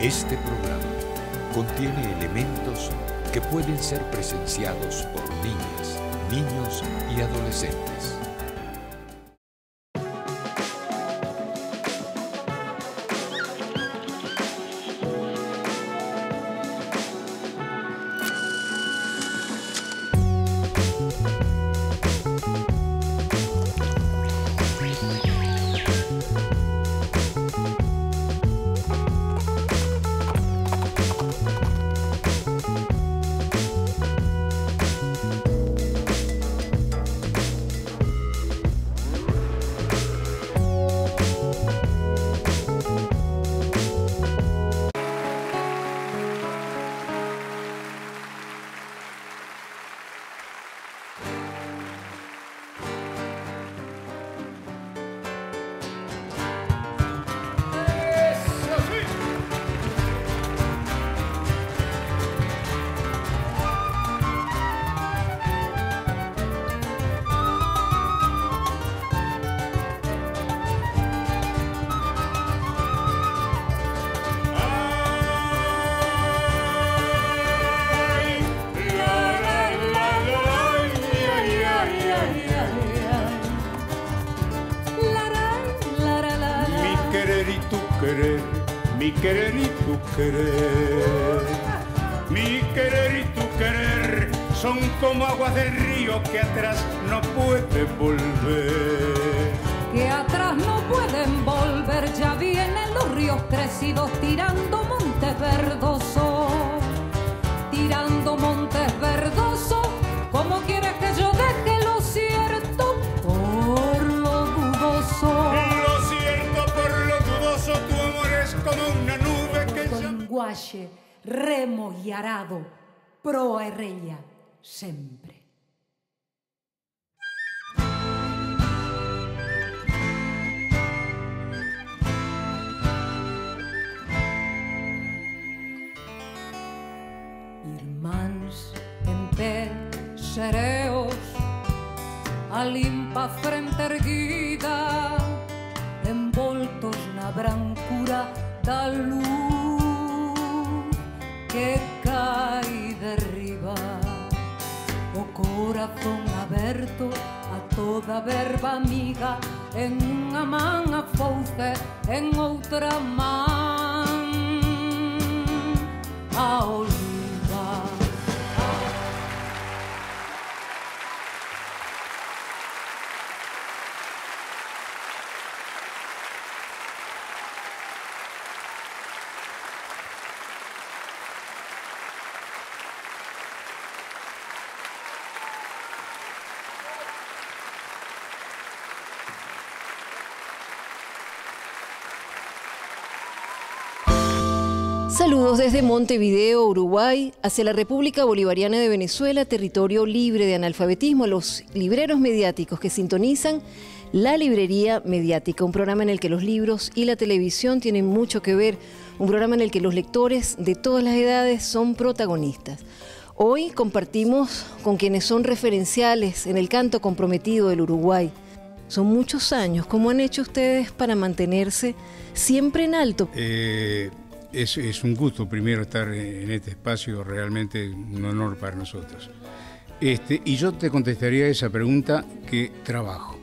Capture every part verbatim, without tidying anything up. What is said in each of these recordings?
Este programa contiene elementos que pueden ser presenciados por niñas, niños y adolescentes. Mi querer y tu querer, mi querer y tu querer son como aguas del río que atrás no puede volver. Que atrás no pueden volver, ya vienen los ríos crecidos tirando montes verdosos, tirando montes verdosos. ¿Cómo quieres que yo deje lo cierto por lo dudoso? Lo cierto por lo dudoso, tu amor es como una nube que con guache, remo y arado, proa e rella, sempre. Irmáns en pé, sereos, a limpa frente erguida, envoltos na brancura da luz que cae derriba, o corazón aberto a toda verba amiga, en unha man a fouce, en outra man a oliva. Saludos desde Montevideo, Uruguay, hacia la República Bolivariana de Venezuela, territorio libre de analfabetismo, a los libreros mediáticos que sintonizan La Librería Mediática, un programa en el que los libros y la televisión tienen mucho que ver, un programa en el que los lectores de todas las edades son protagonistas. Hoy compartimos con quienes son referenciales en el canto comprometido del Uruguay. Son muchos años. ¿Cómo han hecho ustedes para mantenerse siempre en alto? Eh... Es, es un gusto primero estar en este espacio, realmente un honor para nosotros. Este, y yo te contestaría esa pregunta que trabajo,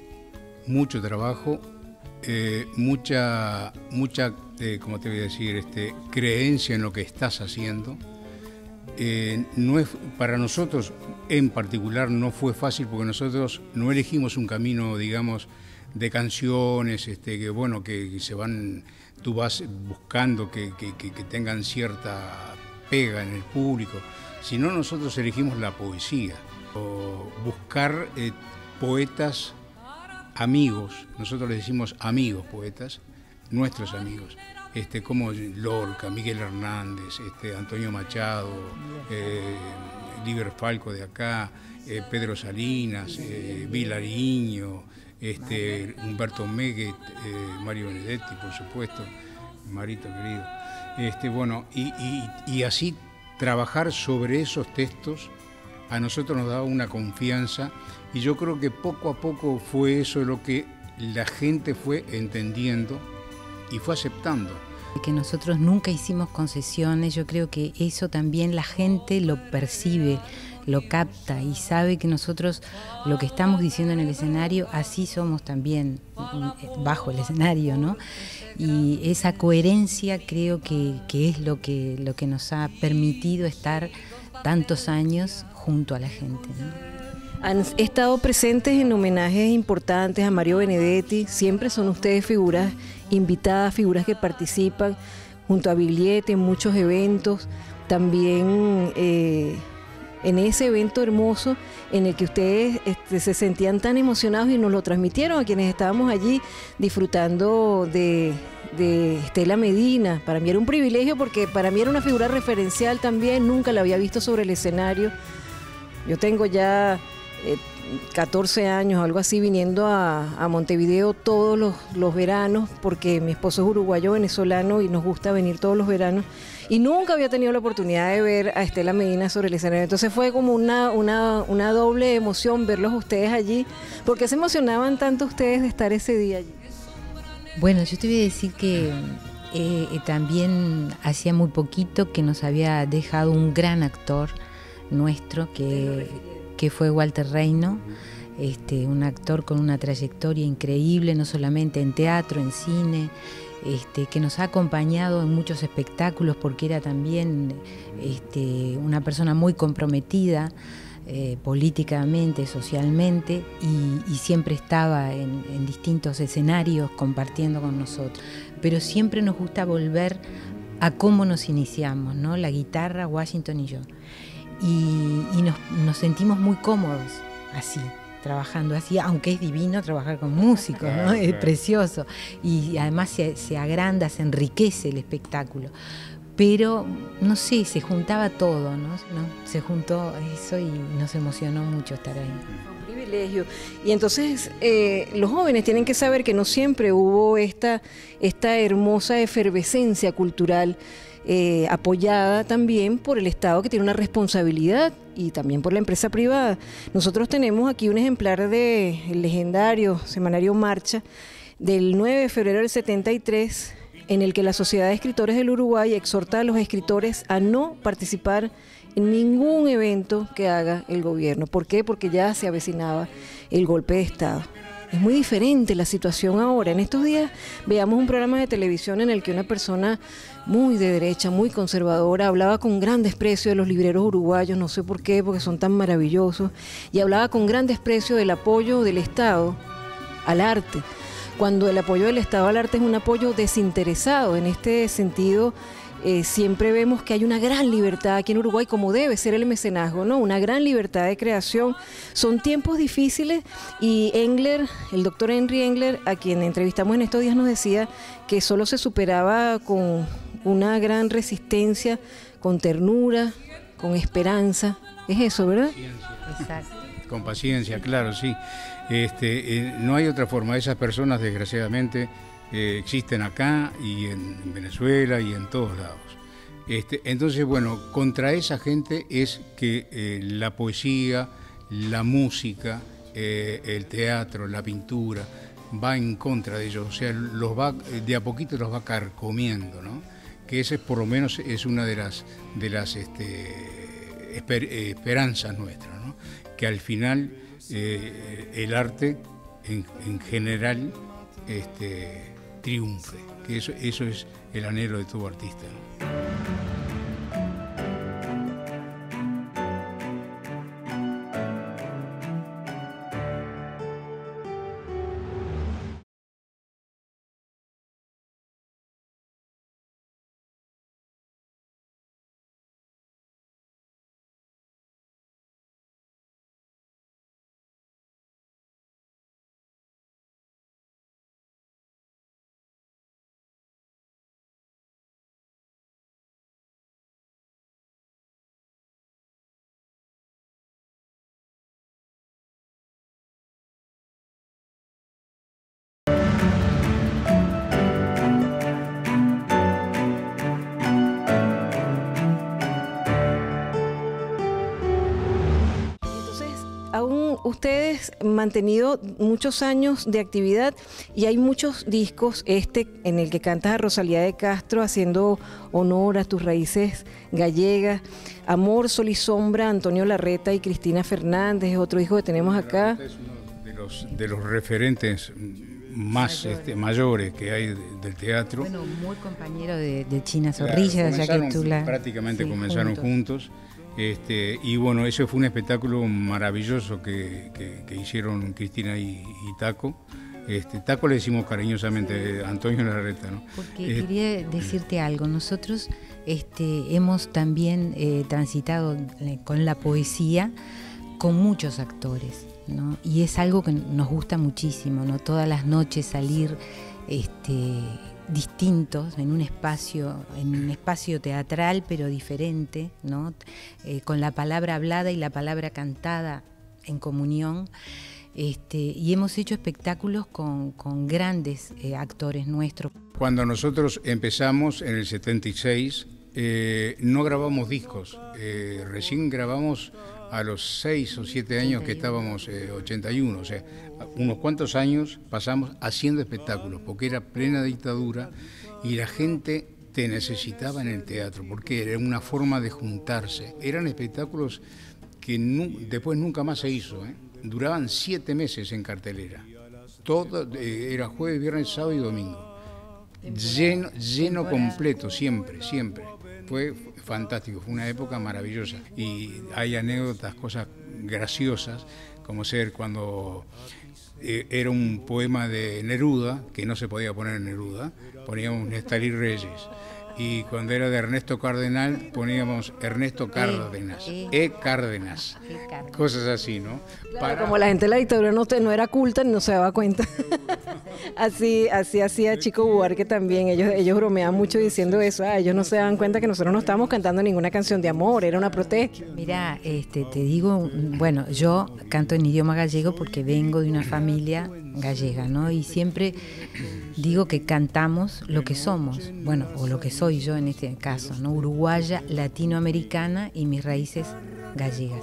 mucho trabajo, eh, mucha, mucha eh, ¿cómo te voy a decir? Este, creencia en lo que estás haciendo. Eh, no es, para nosotros en particular no fue fácil porque nosotros no elegimos un camino, digamos, de canciones, este, que bueno, que, que se van, tú vas buscando que, que, que, que tengan cierta pega en el público, sino nosotros elegimos la poesía, o buscar eh, poetas amigos, nosotros les decimos amigos poetas, nuestros amigos, este, como Lorca, Miguel Hernández, este, Antonio Machado, eh, Liber Falco de acá, eh, Pedro Salinas, eh, Vilariño, este, Humberto Meguet, eh, Mario Benedetti, por supuesto, Marito querido. Este, bueno, y, y, y así trabajar sobre esos textos a nosotros nos daba una confianza y yo creo que poco a poco fue eso lo que la gente fue entendiendo y fue aceptando. Que nosotros nunca hicimos concesiones, yo creo que eso también la gente lo percibe, lo capta y sabe que nosotros lo que estamos diciendo en el escenario, así somos también bajo el escenario, ¿no? Y esa coherencia creo que, que es lo que, lo que nos ha permitido estar tantos años junto a la gente, ¿no? Han estado presentes en homenajes importantes a Mario Benedetti, siempre son ustedes figuras invitadas, figuras que participan junto a Biglietti en muchos eventos, también eh, en ese evento hermoso en el que ustedes este, se sentían tan emocionados y nos lo transmitieron a quienes estábamos allí disfrutando de, de Estela Medina. Para mí era un privilegio porque para mí era una figura referencial también, nunca la había visto sobre el escenario. Yo tengo ya eh, catorce años, algo así, viniendo a, a Montevideo todos los, los veranos, porque mi esposo es uruguayo venezolano y nos gusta venir todos los veranos, y nunca había tenido la oportunidad de ver a Estela Medina sobre el escenario. Entonces fue como una, una, una doble emoción verlos ustedes allí. ¿Por qué se emocionaban tanto ustedes de estar ese día allí? Bueno, yo te voy a decir que eh, también hacía muy poquito que nos había dejado un gran actor nuestro, que, que fue Walter Reino, este, un actor con una trayectoria increíble, no solamente en teatro, en cine, este, que nos ha acompañado en muchos espectáculos porque era también este, una persona muy comprometida eh, políticamente, socialmente, y, y siempre estaba en, en distintos escenarios compartiendo con nosotros. Pero siempre nos gusta volver a cómo nos iniciamos, ¿no? La guitarra, Washington y yo. Y, y nos, nos sentimos muy cómodos así, trabajando así, aunque es divino trabajar con músicos, ¿no? Claro, es claro. Precioso, y además se, se agranda, se enriquece el espectáculo, pero no sé, se juntaba todo, ¿no? ¿no? Se juntó eso y nos emocionó mucho estar ahí. Un privilegio. Y entonces eh, los jóvenes tienen que saber que no siempre hubo esta, esta hermosa efervescencia cultural, Eh, apoyada también por el Estado, que tiene una responsabilidad, y también por la empresa privada. Nosotros tenemos aquí un ejemplar del legendario semanario Marcha del nueve de febrero del setenta y tres, en el que la Sociedad de Escritores del Uruguay exhorta a los escritores a no participar en ningún evento que haga el gobierno. ¿Por qué? Porque ya se avecinaba el golpe de Estado. Es muy diferente la situación ahora. En estos días veamos un programa de televisión en el que una persona muy de derecha, muy conservadora, hablaba con gran desprecio de los libreros uruguayos, no sé por qué, porque son tan maravillosos, y hablaba con gran desprecio del apoyo del Estado al arte, cuando el apoyo del Estado al arte es un apoyo desinteresado. En este sentido, Eh, siempre vemos que hay una gran libertad aquí en Uruguay, como debe ser el mecenazgo, ¿no? Una gran libertad de creación. Son tiempos difíciles, y Engler, el doctor Henry Engler, a quien entrevistamos en estos días, nos decía que solo se superaba con una gran resistencia, con ternura, con esperanza. Es eso, ¿verdad? Exacto. Con paciencia, claro, sí. Este, eh, no hay otra forma. Esas personas, desgraciadamente, Eh, existen acá y en, en Venezuela y en todos lados. Este, entonces, bueno, contra esa gente es que eh, la poesía, la música, eh, el teatro, la pintura, va en contra de ellos, o sea, los va, de a poquito los va carcomiendo, ¿no? Que esa es, por lo menos es una de las, de las este, esper, eh, esperanzas nuestras, ¿no? Que al final eh, el arte en, en general este, triunfe, que eso, eso es el anhelo de todo artista, ¿no? ustedes mantenido muchos años de actividad y hay muchos discos, este en el que cantas a Rosalía de Castro haciendo honor a tus raíces gallegas, Amor, Sol y Sombra, Antonio Larreta y Cristina Fernández, otro disco que tenemos acá. Es uno de los, de los referentes más mayores, este, mayores que hay de, del teatro. Bueno, muy compañero de, de China Zorrilla, claro, ya que tú la... prácticamente sí, comenzaron juntos. juntos. Este, y bueno, ese fue un espectáculo maravilloso que, que, que hicieron Cristina y, y Taco. Este, Taco le decimos cariñosamente Antonio Larreta, ¿no? Porque eh, quería decirte algo, nosotros este, hemos también eh, transitado con la poesía con muchos actores, ¿no? Y es algo que nos gusta muchísimo, ¿no? Todas las noches salir este, distintos en un espacio, en un espacio teatral pero diferente, ¿no? Eh, con la palabra hablada y la palabra cantada en comunión. Este, y hemos hecho espectáculos con, con grandes eh, actores nuestros. Cuando nosotros empezamos en el setenta y seis, eh, no grabamos discos, eh, recién grabamos a los seis o siete años que estábamos, eh, ochenta y uno, o sea, unos cuantos años pasamos haciendo espectáculos, porque era plena dictadura y la gente te necesitaba en el teatro, porque era una forma de juntarse. Eran espectáculos que nu después nunca más se hizo, ¿eh? Duraban siete meses en cartelera. Todo eh, era jueves, viernes, sábado y domingo. Lleno, lleno completo, siempre, siempre. Fue fantástico, fue una época maravillosa. Y hay anécdotas, cosas graciosas, como ser cuando eh, era un poema de Neruda, que no se podía poner Neruda, poníamos Nestalí Reyes. Y cuando era de Ernesto Cardenal poníamos Ernesto Cárdenas, E, e Cárdenas, e cosas así, ¿no? Claro, para... Como la gente de la dictadura no, te, no era culta, no se daba cuenta. así así hacía Chico Buarque también, ellos, ellos bromeaban mucho diciendo eso, ah, ellos no se daban cuenta que nosotros no estábamos cantando ninguna canción de amor, era una protesta. Mira, este, te digo, bueno, yo canto en idioma gallego porque vengo de una familia gallega, ¿no? Y siempre digo que cantamos lo que somos, bueno, o lo que soy yo en este caso, ¿no? Uruguaya, latinoamericana y mis raíces gallegas.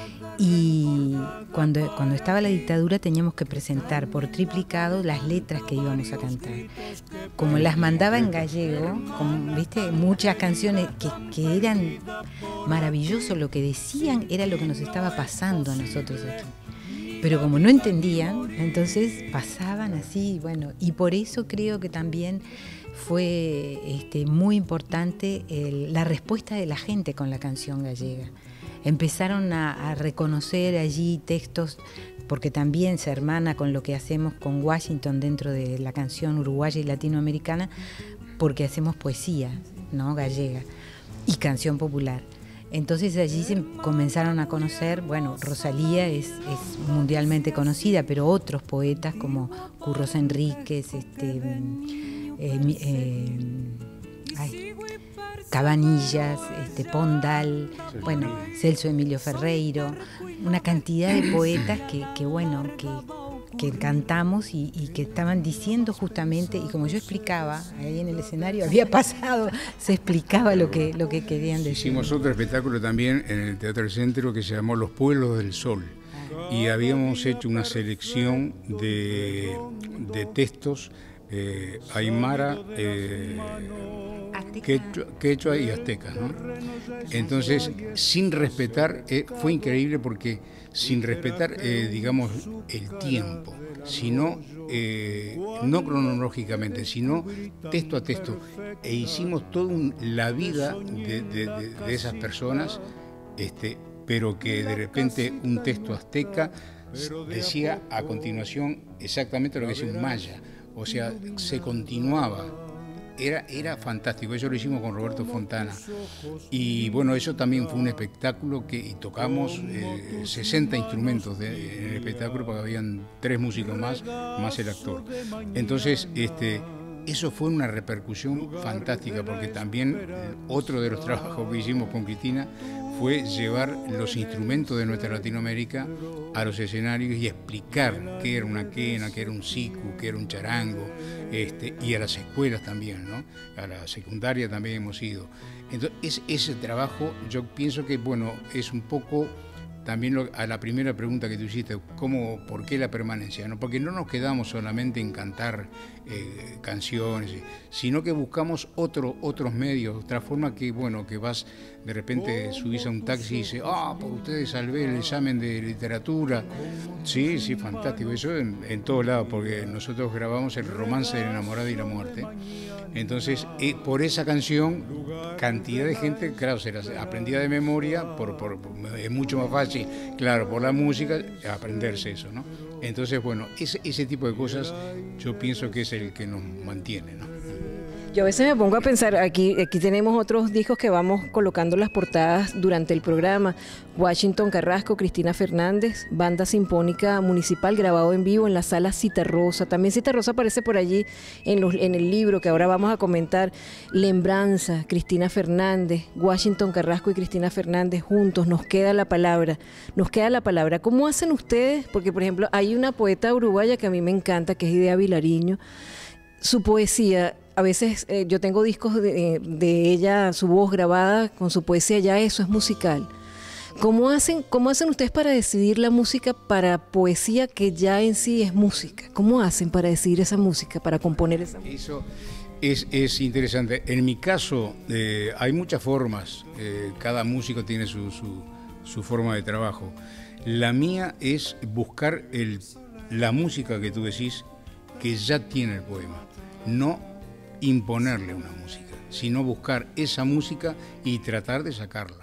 Y cuando, cuando estaba la dictadura teníamos que presentar por triplicado las letras que íbamos a cantar. Como las mandaba en gallego, como, ¿viste? Muchas canciones que, que eran maravillosos, lo que decían era lo que nos estaba pasando a nosotros aquí. Pero como no entendían, entonces pasaban así, bueno, y por eso creo que también fue este, muy importante el, la respuesta de la gente con la canción gallega. Empezaron a, a reconocer allí textos, porque también se hermana con lo que hacemos con Washington dentro de la canción uruguaya y latinoamericana, porque hacemos poesía, ¿no? Gallega y canción popular. Entonces allí se comenzaron a conocer, bueno, Rosalía es, es mundialmente conocida, pero otros poetas como Curros Enríquez, este, eh, eh, ay, Cabanillas, este, Pondal, bueno, Celso Emilio Ferreiro, una cantidad de poetas que, que bueno, que, que cantamos y, y que estaban diciendo justamente, y como yo explicaba, ahí en el escenario había pasado, se explicaba lo que, lo que querían decir. Hicimos otro espectáculo también en el Teatro del Centro que se llamó Los Pueblos del Sol, y habíamos hecho una selección de, de textos eh, aymara, eh, Quechua, quechua y azteca, ¿no? Entonces, sin respetar, eh, fue increíble porque sin respetar, eh, digamos, el tiempo, sino, eh, no cronológicamente, sino texto a texto, e hicimos toda un, la vida de, de, de, de esas personas, este, pero que de repente un texto azteca decía a continuación exactamente lo que decía un maya, o sea, se continuaba. Era, era fantástico, eso lo hicimos con Roberto Fontana y bueno, eso también fue un espectáculo que y tocamos eh, sesenta instrumentos de, en el espectáculo porque habían tres músicos más, más el actor. Entonces, este, eso fue una repercusión fantástica porque también eh, otro de los trabajos que hicimos con Cristina fue llevar los instrumentos de nuestra Latinoamérica a los escenarios y explicar qué era una quena, qué era un sicu, qué era un charango, este, y a las escuelas también, ¿no? A la secundaria también hemos ido. Entonces, ese trabajo yo pienso que, bueno, es un poco también lo, a la primera pregunta que tú hiciste, ¿cómo, ¿por qué la permanencia? ¿No? Porque no nos quedamos solamente en cantar eh, canciones, sino que buscamos otro, otros medios, otra forma que, bueno, que vas, de repente subís a un taxi y dices, ah, por ustedes salvé el examen de literatura. Sí, sí, fantástico, eso en, en todos lados, porque nosotros grabamos el romance del enamorado y la muerte. Entonces, eh, por esa canción, cantidad de gente, claro, se las aprendía de memoria, por, por, por, es mucho más fácil, claro, por la música, aprenderse eso, ¿no? Entonces, bueno, ese, ese tipo de cosas yo pienso que es el que nos mantiene, ¿no? Yo a veces me pongo a pensar, aquí, aquí tenemos otros discos que vamos colocando las portadas durante el programa. Washington Carrasco, Cristina Fernández, Banda Sinfónica Municipal, grabado en vivo en la sala Citarrosa. También Citarrosa aparece por allí en, los, en el libro que ahora vamos a comentar. Lembranza, Cristina Fernández, Washington Carrasco y Cristina Fernández juntos. Nos queda la palabra, nos queda la palabra. ¿Cómo hacen ustedes? Porque, por ejemplo, hay una poeta uruguaya que a mí me encanta, que es Idea Vilariño. Su poesía, a veces eh, yo tengo discos de, de ella, su voz grabada con su poesía, ya eso es musical. ¿Cómo hacen, cómo hacen ustedes para decidir la música para poesía que ya en sí es música? ¿Cómo hacen para decidir esa música, para componer esa música? Eso es, es interesante. En mi caso eh, hay muchas formas, eh, cada músico tiene su, su, su forma de trabajo. La mía es buscar el, la música que tú decís que ya tiene el poema, no imponerle una música, sino buscar esa música y tratar de sacarla.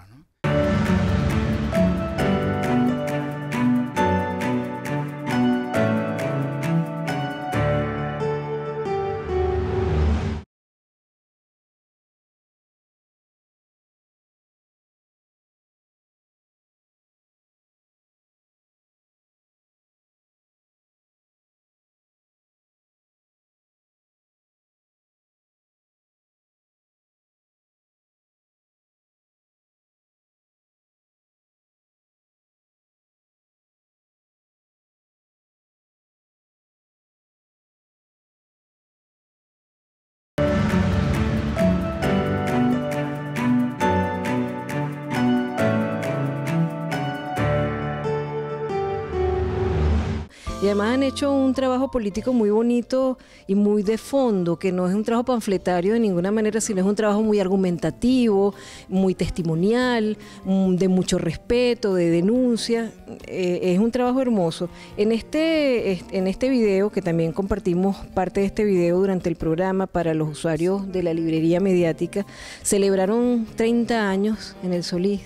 Y además han hecho un trabajo político muy bonito y muy de fondo, que no es un trabajo panfletario de ninguna manera, sino es un trabajo muy argumentativo, muy testimonial, de mucho respeto, de denuncia. Eh, es un trabajo hermoso. En este, en este video, que también compartimos parte de este video durante el programa para los usuarios de la librería mediática, celebraron treinta años en el Solís.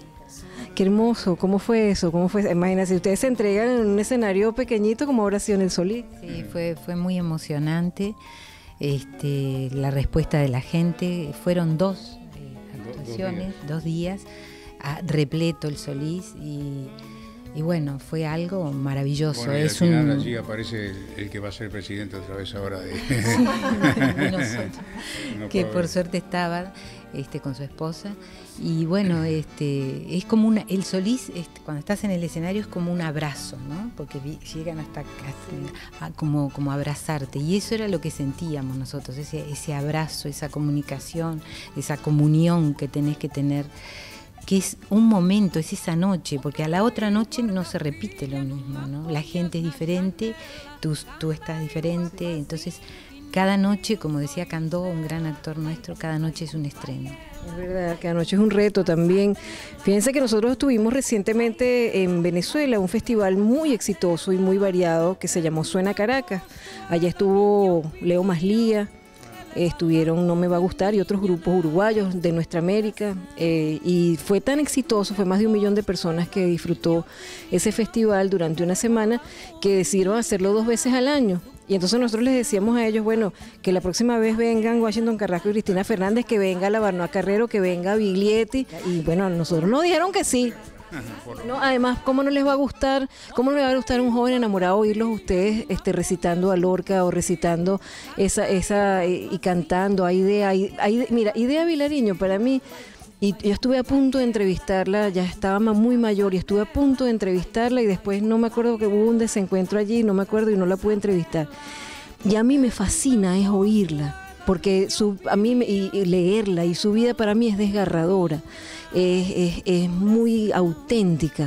Qué hermoso, ¿cómo fue eso? ¿Cómo fue? Imagínense, ustedes se entregan en un escenario pequeñito como ahora sido en el Solís. Sí, fue, fue muy emocionante. Este, la respuesta de la gente, fueron dos eh, actuaciones, dos días, dos días a, repleto el Solís y, y bueno, fue algo maravilloso. Bueno, y es al final un... allí aparece el, el que va a ser presidente otra vez ahora de, sí, de nosotros, no que por por suerte estaba este, con su esposa. Y bueno, este, es como una, el Solís, este, cuando estás en el escenario es como un abrazo, ¿no? Porque vi, llegan hasta, hasta a, como, como abrazarte, y eso era lo que sentíamos nosotros, ese, ese abrazo, esa comunicación, esa comunión que tenés que tener, que es un momento, es esa noche, porque a la otra noche no se repite lo mismo, ¿no? La gente es diferente, tú, tú estás diferente, entonces cada noche, como decía Candó, un gran actor nuestro, cada noche es un estreno. Es verdad, que anoche es un reto también. Fíjense que nosotros estuvimos recientemente en Venezuela, un festival muy exitoso y muy variado que se llamó Suena Caracas. Allá estuvo Leo Maslía, estuvieron No Me Va a Gustar y otros grupos uruguayos de nuestra América, eh, y fue tan exitoso, fue más de un millón de personas que disfrutó ese festival durante una semana, que decidieron hacerlo dos veces al año. Y entonces nosotros les decíamos a ellos, bueno, que la próxima vez vengan Washington Carrasco y Cristina Fernández, que venga Labarnoa Carrero, que venga Biglietti. Y bueno, a nosotros nos dijeron que sí. No, además, ¿cómo no les va a gustar? ¿Cómo no les va a gustar a un joven enamorado oírlos ustedes este, recitando a Lorca o recitando esa, esa y cantando a Idea? A Idea, mira, Idea Vilariño para mí, y yo estuve a punto de entrevistarla, ya estaba muy mayor y estuve a punto de entrevistarla y después no me acuerdo que hubo un desencuentro allí, no me acuerdo y no la pude entrevistar. Y a mí me fascina es oírla, porque su, a mí y, y leerla, y su vida para mí es desgarradora, es, es, es muy auténtica.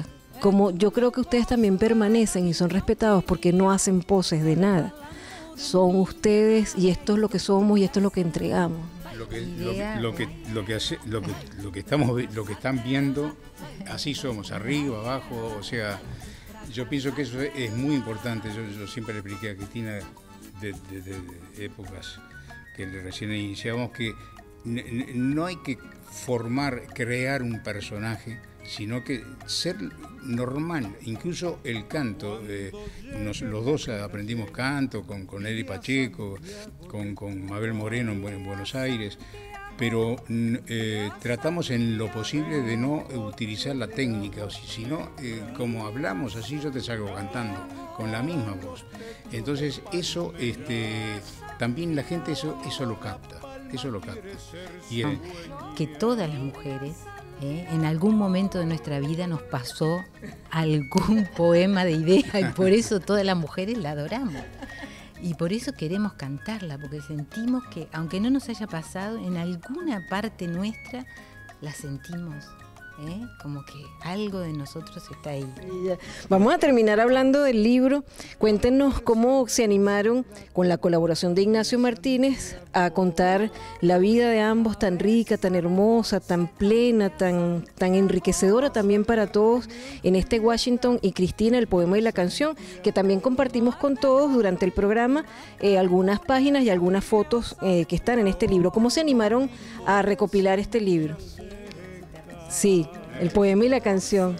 como yo creo que ustedes también permanecen y son respetados porque no hacen poses de nada. Son ustedes y esto es lo que somos y esto es lo que entregamos. Lo que, lo, que, lo, que, lo, que hace, lo, que, lo que estamos lo que están viendo, así somos, arriba, abajo, o sea, yo pienso que eso es muy importante. Yo, yo siempre le expliqué a Cristina de, de, de, de épocas que recién iniciamos que no hay que formar, crear un personaje, sino que ser normal. Incluso el canto, eh, nos, los dos aprendimos canto con, con Eli Pacheco, con, con Mabel Moreno en, en Buenos Aires, pero eh, tratamos en lo posible de no utilizar la técnica, o si, sino eh, como hablamos así yo te salgo cantando, con la misma voz. Entonces eso, este, también la gente eso, eso lo capta, eso lo capta. Y el, que todas las mujeres, ¿eh? en algún momento de nuestra vida nos pasó algún poema de idea y por eso todas las mujeres la adoramos. Y por eso queremos cantarla, porque sentimos que, aunque no nos haya pasado, en alguna parte nuestra la sentimos, ¿eh? Como que algo de nosotros está ahí. Vamos a terminar hablando del libro. Cuéntenos cómo se animaron, con la colaboración de Ignacio Martínez, a contar la vida de ambos, tan rica, tan hermosa, tan plena, tan, tan enriquecedora también para todos, en este Washington y Cristina, el poema y la canción, que también compartimos con todos durante el programa, eh, algunas páginas y algunas fotos eh, que están en este libro. ¿Cómo se animaron a recopilar este libro? Sí, el poema y la canción.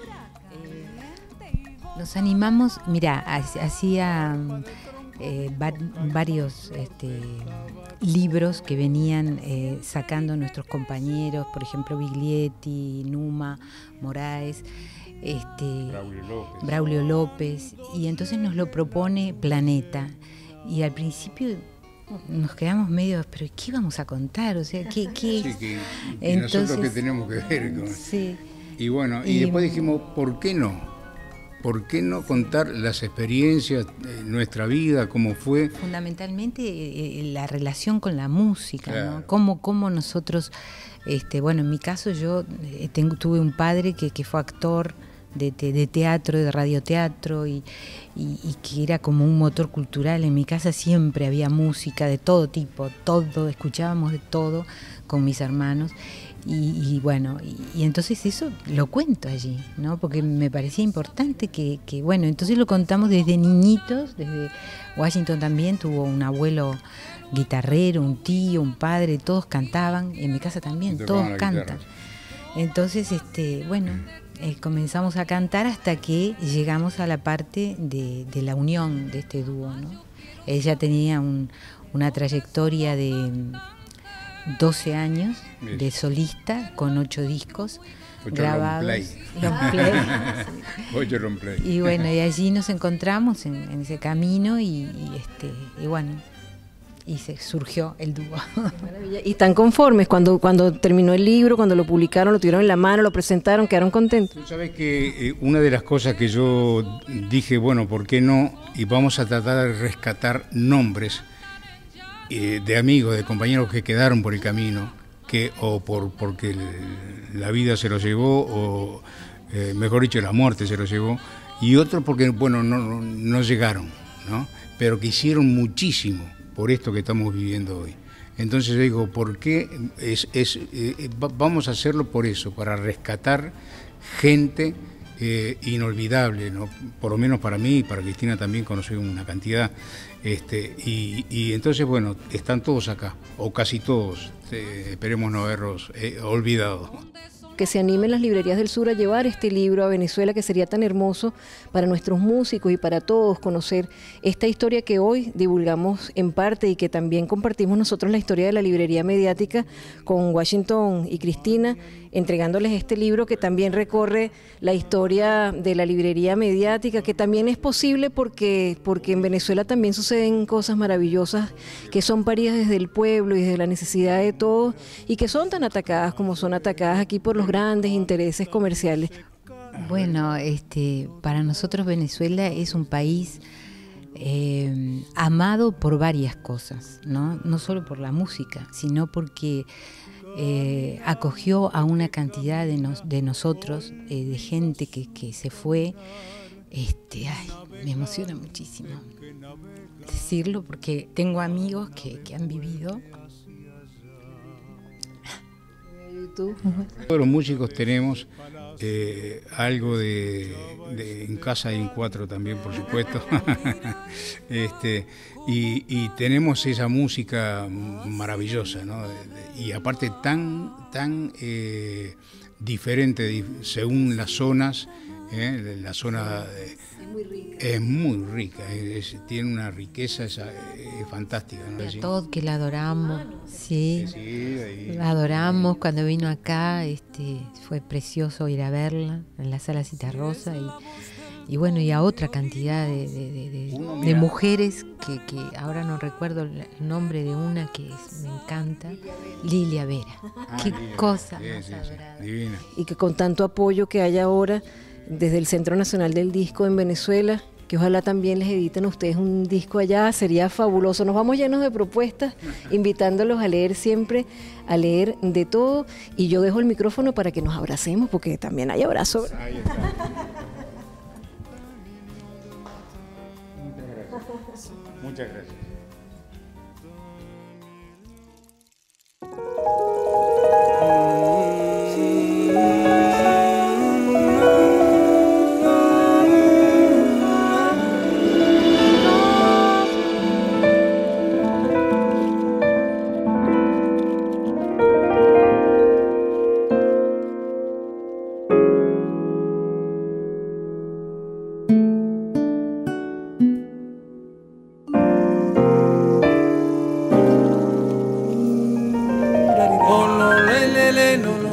Nos animamos, mira, hacía eh, va, varios este, libros que venían eh, sacando nuestros compañeros, por ejemplo Biglietti, Numa, Moraes, este, Braulio López. Braulio López, y entonces nos lo propone Planeta. Y al principio nos quedamos medio, pero ¿qué vamos a contar? O sea, ¿qué? qué? Sí, que, que entonces, nosotros que tenemos que ver con... Sí. Y bueno, y, y después dijimos, ¿por qué no? ¿Por qué no contar las experiencias de nuestra vida, cómo fue? Fundamentalmente eh, la relación con la música, claro. ¿no? Cómo, cómo nosotros, este, bueno, en mi caso yo eh, tengo, tuve un padre que, que fue actor de, de, de teatro, de radioteatro, y, y, y que era como un motor cultural. En mi casa siempre había música de todo tipo, todo, escuchábamos de todo con mis hermanos. Y, y bueno, y, y entonces eso lo cuento allí, ¿no? Porque me parecía importante que, que, bueno, entonces lo contamos desde niñitos, desde Washington también tuvo un abuelo guitarrero, un tío, un padre, todos cantaban, en mi casa también, todos cantan. Entonces, este, bueno, eh, comenzamos a cantar hasta que llegamos a la parte de, de la unión de este dúo, ¿no? Ella tenía un, una trayectoria de doce años de solista con ocho discos ocho grabados. Long play. Long play. ocho long play. Y bueno, y allí nos encontramos en, en ese camino y, y este y bueno, y se surgió el dúo. Maravilla. ¿Y están conformes cuando, cuando terminó el libro, cuando lo publicaron, lo tuvieron en la mano, lo presentaron, quedaron contentos? Tú sabes que eh, una de las cosas que yo dije, bueno, ¿por qué no? Y vamos a tratar de rescatar nombres eh, de amigos, de compañeros que quedaron por el camino, que o por porque el, la vida se los llevó, o eh, mejor dicho, la muerte se los llevó, y otros porque, bueno, no, no, no llegaron, ¿no? Pero que hicieron muchísimo por esto que estamos viviendo hoy. Entonces yo digo, ¿por qué? Es, es, eh, vamos a hacerlo por eso, para rescatar gente eh, inolvidable, ¿no? Por lo menos para mí y para Cristina también conocí una cantidad. Este, y, y entonces, bueno, están todos acá, o casi todos, eh, esperemos no haberlos eh, olvidado. Que se animen las librerías del sur a llevar este libro a Venezuela, que sería tan hermoso para nuestros músicos y para todos conocer esta historia que hoy divulgamos en parte y que también compartimos nosotros, la historia de la librería mediática con Washington y Cristina, entregándoles este libro que también recorre la historia de la librería mediática, que también es posible porque, porque en Venezuela también suceden cosas maravillosas que son paridas desde el pueblo y desde la necesidad de todos, y que son tan atacadas como son atacadas aquí por los grandes intereses comerciales. Bueno, este, para nosotros Venezuela es un país eh, amado por varias cosas, ¿no? No solo por la música, sino porque eh, acogió a una cantidad de, nos, de nosotros, eh, de gente que, que se fue. Este, ay, me emociona muchísimo decirlo porque tengo amigos que, que han vivido. ¿Tú? Todos los músicos tenemos eh, algo de, de en casa hay un cuatro también, por supuesto. este, y, y tenemos esa música maravillosa, ¿no? Y aparte tan, tan eh, diferente según las zonas. ¿Eh? La zona eh, Es muy rica. Es muy rica, es, tiene una riqueza esa, es fantástica, ¿no? A todos que la adoramos, sí, Sí, ahí. la adoramos. Cuando vino acá, este, fue precioso ir a verla en la Sala Citarrosa y, y bueno, y a otra cantidad de, de, de, de, Uno, de mira. mujeres que, que ahora no recuerdo el nombre de una que es- me encanta, Lilia Vera. Ah, Qué Lilia, cosa sí, más sí, sí, adorable. divina. Y que con tanto apoyo que hay ahora desde el Centro Nacional del Disco en Venezuela, que ojalá también les editen a ustedes un disco allá, sería fabuloso. Nos vamos llenos de propuestas, invitándolos a leer siempre, a leer de todo. Y yo dejo el micrófono para que nos abracemos, porque también hay abrazo. Ahí está. Muchas gracias. Muchas gracias. Oh, no, le, le, le, no, no.